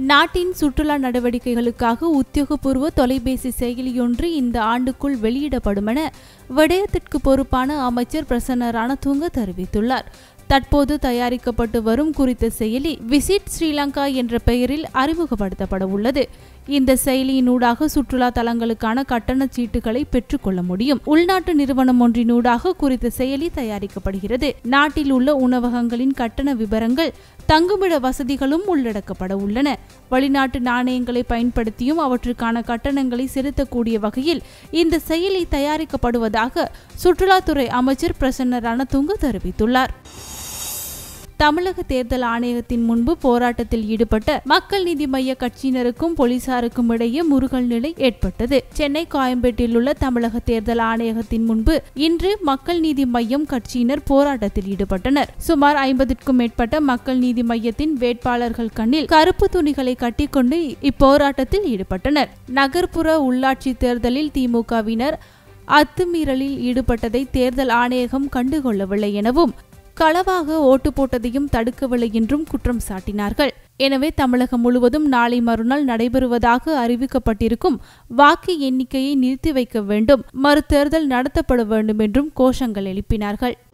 நாட்டின் சுற்றுலா நடவடிக்கைகளுக்காக உத்தியோகபூர்வ தொலைபேசி செயலியொன்று இந்த ஆண்டுக்குள் வெளியிடப்படும் என விடயத்திற்கு பொறுப்பான அமைச்சர் பிரசன்ன ரணதுங்க தெரிவித்துள்ளார். தற்போது தயாரிக்கப்பட்டு வரும் குறித்த செயலி விசிட் ஸ்ரீலங்கா என்ற பெயரில் அறிமுகப்படுத்தப்பட உள்ளது. இந்த செயலியினூடாக சுற்றுலா தலங்களுக்கான கட்டண சீட்டுகளை பெற்றுக்கொள்ள முடியும். உள்நாட்டு நிறுவனம் ஒன்றினூடாக குறித்த செயலி தயாரிக்கப்படுகிறது. நாட்டில் உள்ள உணவகங்களின் கட்டண விவரங்கள், தங்குமிட வசதிகளும் உள்ளடக்கப்பட உள்ளன. வெளிநாட்டு நாணயங்களை பயன்படுத்தியும் அவற்றுக்கான கட்டணங்களை செலுத்தக்கூடிய வகையில் இந்த செயலி தயாரிக்கப்படுவதாக சுற்றுலாத்துறை அமைச்சர் பிரசன்ன ரணதுங்க தெரிவித்துள்ளார். தமிழக தேர்தல் ஆணையகத்தின் முன்பு போராட்டத்தில் ஈடுபட்ட மக்கள் நீதி மய்ய கட்சியினருக்கும் போலீசாருக்கும் இடையே முறுகல் நிலை ஏற்பட்டது. சென்னை கோயம்பேட்டில் உள்ள தமிழக தேர்தல் ஆணையகத்தின் முன்பு இன்று மக்கள் நீதி மய்யம் கட்சியினர் போராட்டத்தில் ஈடுபட்டனர். சுமார் 50க்கும் மேற்பட்ட மக்கள் நீதி மய்யத்தின் வேட்பாளர்கள் கண்ணில் கருப்பு துணிகளை கட்டிக்கொண்டு இப்போராட்டத்தில் ஈடுபட்டனர். நகர்ப்புற உள்ளாட்சி தேர்தலில் திமுகவினர் அத்துமீறலில் ஈடுபட்டதை தேர்தல் ஆணையகம் கண்டுகொள்ளவில்லை எனவும் களவாக ஓட்டு போட்டதையும் தடுக்கவில்லை என்றும் குற்றம் சாட்டினார்கள். எனவே தமிழகம் முழுவதும் நாளை மறுநாள் நடைபெறுவதாக அறிவிக்கப்பட்டிருக்கும் வாக்கு எண்ணிக்கையை நிறுத்தி வைக்க வேண்டும், மறுதேர்தல் நடத்தப்பட வேண்டும் என்றும் கோஷங்கள் எழுப்பினார்கள்.